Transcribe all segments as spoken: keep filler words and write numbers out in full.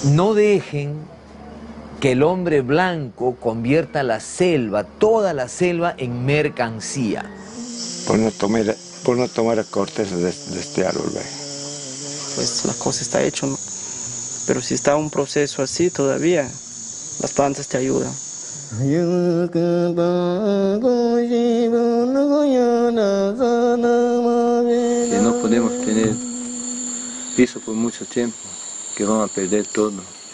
No dejen que el hombre blanco convierta la selva, toda la selva, en mercancía. Por no tomar, por no tomar la corteza de, de este árbol, ¿ve? Pues la cosa está hecha, ¿no? Pero si está un proceso así todavía, las plantas te ayudan. Y no podemos tener piso por mucho tiempo, que vamos a perder todo.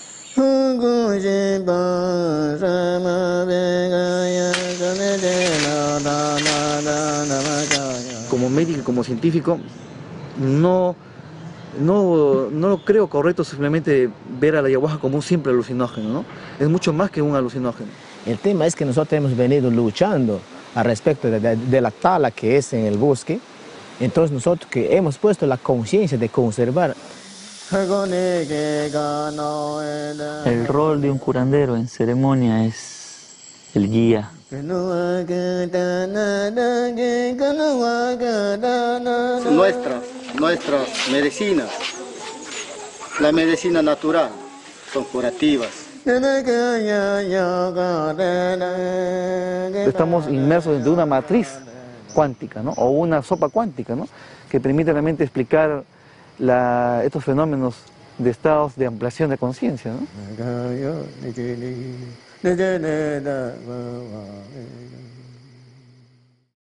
Como médico y como científico, no, no, no creo correcto simplemente ver a la ayahuasca como un simple alucinógeno, ¿no? Es mucho más que un alucinógeno. el tema es que nosotros hemos venido luchando al respecto de, de, de la tala que es en el bosque. Entonces nosotros que hemos puesto la conciencia de conservar. El rol de un curandero en ceremonia es el guía. Nuestras, nuestras medicinas, la medicina natural, son curativas. Estamos inmersos dentro de una matriz cuántica, ¿no? O una sopa cuántica, ¿no? Que permite realmente explicar la, estos fenómenos de estados de ampliación de conciencia, ¿no?